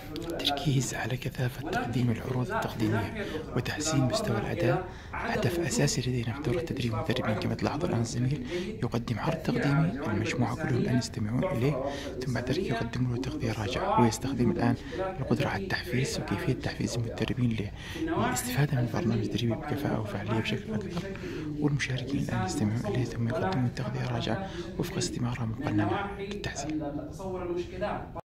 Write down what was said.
التركيز على كثافة تقديم العروض التقديمية وتحسين مستوى الأداء هدف أساسي لدينا في دورة تدريب المدربين. كما تلاحظ الآن الزميل يقدم عرض تقديمي، المجموعة كلهم الآن يستمعون إليه، ثم بعد ذلك يقدم له تغذية راجعة. هو يستخدم الآن القدرة على التحفيز وكيفية تحفيز المدربين للاستفادة من البرنامج التدريبي بكفاءة وفعالية بشكل أكبر، والمشاركين الآن يستمعون إليه ثم يقدمون تغذية راجعة وفق استمارة مقننة للتحسين.